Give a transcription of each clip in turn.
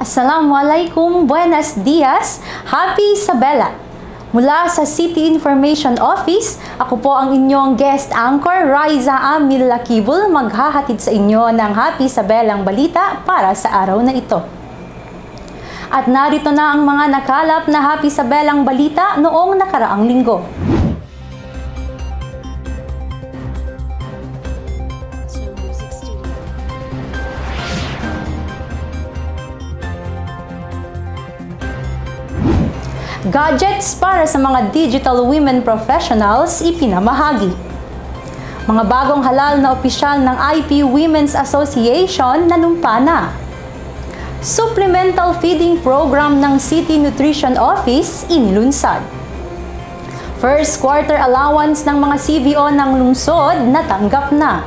Assalamualaikum, buenos dias, Happy Isabela! Mula sa City Information Office, ako po ang inyong guest anchor, Raiza Amil Lakibul, maghahatid sa inyo ng Happy Isabelang balita para sa araw na ito. At narito na ang mga nakalap na Happy Isabelang balita noong nakaraang linggo. Gadgets para sa mga digital women professionals ipinamahagi. Mga bagong halal na opisyal ng IP Women's Association nanumpa na. Supplemental feeding program ng City Nutrition Office inilunsad. First quarter allowance ng mga CVO ng lungsod natanggap na.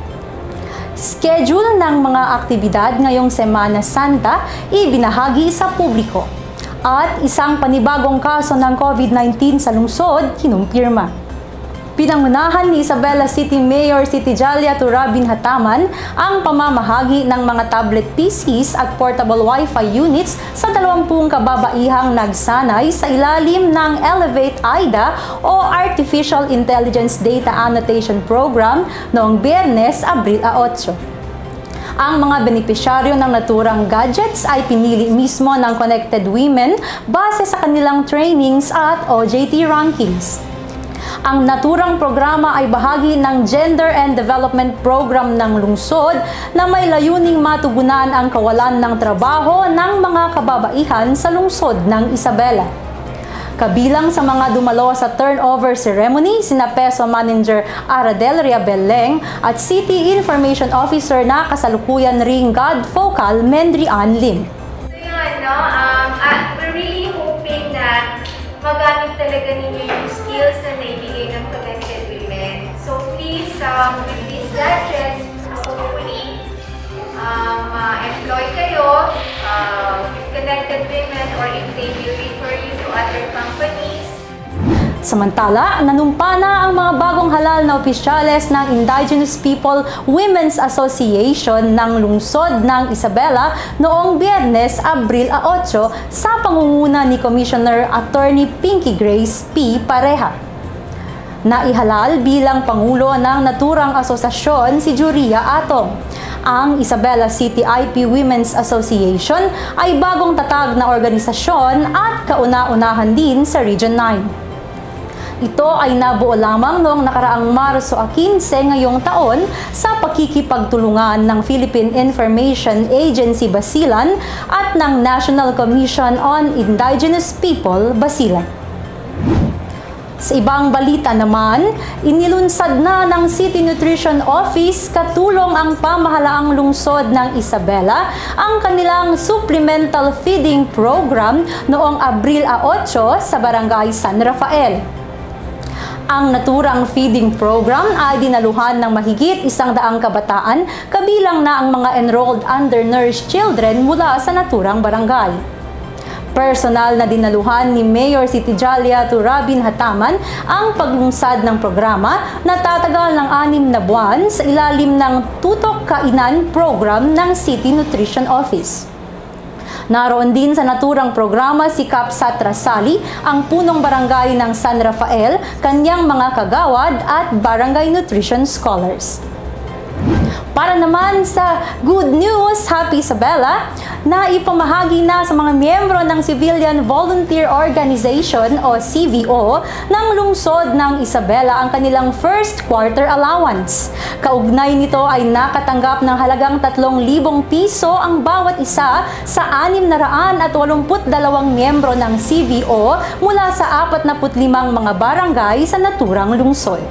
Schedule ng mga aktibidad ngayong Semana Santa ibinahagi sa publiko. At isang panibagong kaso ng COVID-19 sa lungsod, kinumpirma. Pinangunahan ni Isabela City Mayor Siti Jalia Turabin Hataman ang pamamahagi ng mga tablet PCs at portable Wi-Fi units sa 20 kababaihang nagsanay sa ilalim ng Elevate AIDA o Artificial Intelligence Data Annotation Program noong Biyernes, Abril 8. Ang mga benepisyaryo ng naturang gadgets ay pinili mismo ng Connected Women base sa kanilang trainings at OJT rankings. Ang naturang programa ay bahagi ng Gender and Development Program ng lungsod na may layuning matugunan ang kawalan ng trabaho ng mga kababaihan sa lungsod ng Isabela. Kabilang sa mga dumalo sa turnover ceremony, sina PESO Manager Aradel Riabeleng at City Information Officer na kasalukuyan ring God Focal Mendri Ann Lim. So yun, we're really hoping na magamit talaga ninyo yung skills na naibigay ng Connected Women. So please, with these gadgets, hopefully, employ kayo with Connected Women or if they will refer you to other companies. Samantala, nanumpa na ang mga bagong halal na opisyales ng Indigenous People Women's Association ng lungsod ng Isabela noong Biyernes, Abril 8 sa pangunguna ni Commissioner Attorney Pinky Grace P. Pareha. Naihalal bilang Pangulo ng naturang asosasyon si Juria Atong. Ang Isabela City IP Women's Association ay bagong tatag na organisasyon at kauna-unahan din sa Region 9. Ito ay nabuo lamang noong nakaraang Marso 15 ngayong taon sa pakikipagtulungan ng Philippine Information Agency Basilan at ng National Commission on Indigenous People Basilan. Sa ibang balita naman, inilunsad na ng City Nutrition Office katulong ang pamahalaang lungsod ng Isabela ang kanilang supplemental feeding program noong Abril 8 sa Barangay San Rafael. Ang naturang feeding program ay dinaluhan ng mahigit 100 kabataan, kabilang na ang mga enrolled undernourished children mula sa naturang barangay. Personal na dinaluhan ni Mayor Siti Jalia Turabin Hataman ang paglungsad ng programa na tatagal ng 6 na buwan sa ilalim ng Tutok Kainan Program ng City Nutrition Office. Naroon din sa naturang programa si Kap Satra Sali, ang punong barangay ng San Rafael, kanyang mga kagawad at barangay nutrition scholars. Para naman sa good news, Happy Isabela, na ipamahagi na sa mga miyembro ng Civilian Volunteer Organization o CVO ng lungsod ng Isabela ang kanilang first quarter allowance. Kaugnay nito ay nakatanggap ng halagang 3,000 piso ang bawat isa sa 682 miyembro ng CVO mula sa 45 mga barangay sa naturang lungsod.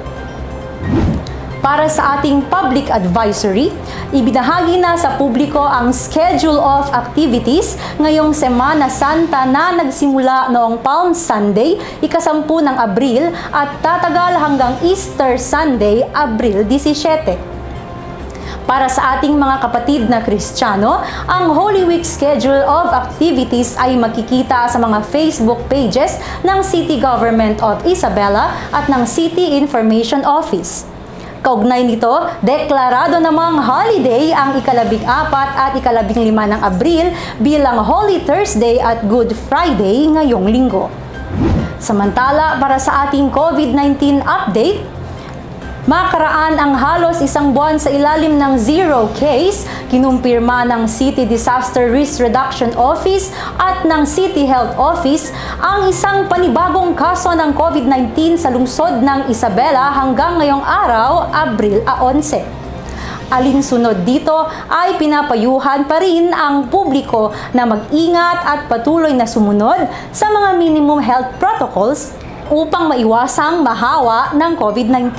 Para sa ating public advisory, ibinahagi na sa publiko ang schedule of activities ngayong Semana Santa na nagsimula noong Palm Sunday, ika-10 ng Abril at tatagal hanggang Easter Sunday, Abril 17. Para sa ating mga kapatid na Kristiyano, ang Holy Week schedule of activities ay makikita sa mga Facebook pages ng City Government of Isabela at ng City Information Office. Kaugnay nito, deklarado namang holiday ang ika-14 at ika-15 ng Abril bilang Holy Thursday at Good Friday ngayong linggo. Samantala, para sa ating COVID-19 update, makaraan ang halos isang buwan sa ilalim ng zero case, kinumpirma ng City Disaster Risk Reduction Office at ng City Health Office ang isang panibagong kaso ng COVID-19 sa lungsod ng Isabela hanggang ngayong araw, Abril 11. Alinsunod dito ay pinapayuhan pa rin ang publiko na mag-ingat at patuloy na sumunod sa mga minimum health protocols upang maiwasang mahawa ng COVID-19.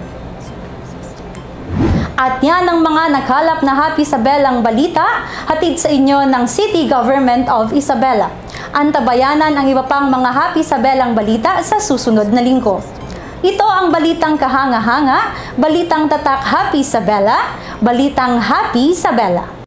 At yan ang mga nakalap na Happy Isabelang balita, hatid sa inyo ng City Government of Isabela. Antabayanan ang iba pang mga Happy Isabelang balita sa susunod na linggo. Ito ang balitang kahanga-hanga, balitang tatak Happy Isabela, balitang Happy Isabela.